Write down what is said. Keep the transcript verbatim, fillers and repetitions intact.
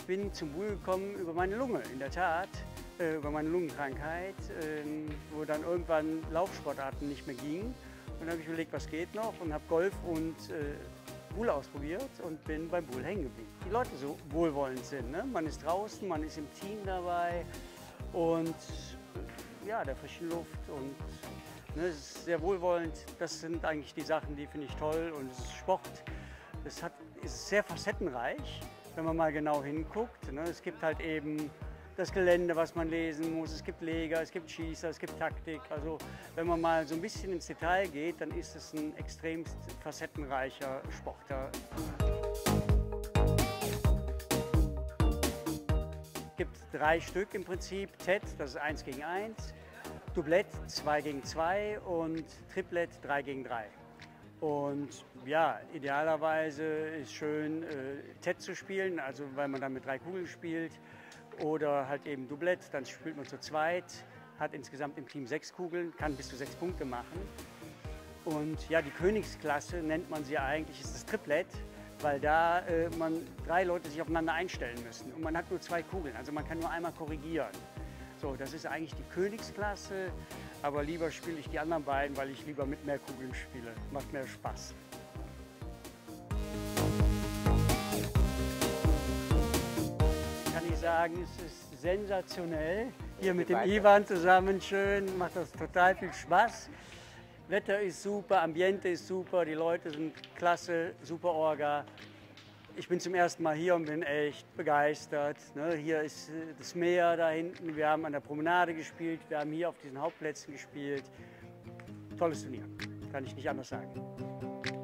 bin zum Buhl gekommen über meine Lunge, in der Tat, äh, über meine Lungenkrankheit, äh, wo dann irgendwann Laufsportarten nicht mehr gingen. Und dann habe ich überlegt, was geht noch, und habe Golf und äh, Buhl ausprobiert und bin beim Buhl hängen geblieben. Die Leute so wohlwollend sind, ne? Man ist draußen, man ist im Team dabei und äh, ja, der frischen Luft und ne, es ist sehr wohlwollend. Das sind eigentlich die Sachen, die finde ich toll, und es ist Sport. Es hat, ist sehr facettenreich, wenn man mal genau hinguckt. Ne? Es gibt halt eben das Gelände, was man lesen muss, es gibt Leger, es gibt Schießer, es gibt Taktik. Also wenn man mal so ein bisschen ins Detail geht, dann ist es ein extremst facettenreicher Sportler. Es gibt drei Stück im Prinzip. Tet, das ist eins gegen eins, Doublett zwei gegen zwei und Triplett drei gegen drei. Und ja, idealerweise ist schön, äh, Tet zu spielen, also weil man dann mit drei Kugeln spielt. Oder halt eben Doublett, dann spielt man zu zweit, hat insgesamt im Team sechs Kugeln, kann bis zu sechs Punkte machen. Und ja, die Königsklasse nennt man sie eigentlich, ist das Triplett, weil da äh, man drei Leute sich aufeinander einstellen müssen. Und man hat nur zwei Kugeln, also man kann nur einmal korrigieren. So, das ist eigentlich die Königsklasse, aber lieber spiele ich die anderen beiden, weil ich lieber mit mehr Kugeln spiele. Macht mehr Spaß. Kann ich sagen, es ist sensationell. Hier mit dem Ivan zusammen schön, macht das total viel Spaß. Wetter ist super, Ambiente ist super, die Leute sind klasse, super Orga. Ich bin zum ersten Mal hier und bin echt begeistert. Hier ist das Meer da hinten, wir haben an der Promenade gespielt, wir haben hier auf diesen Hauptplätzen gespielt. Tolles Turnier, kann ich nicht anders sagen.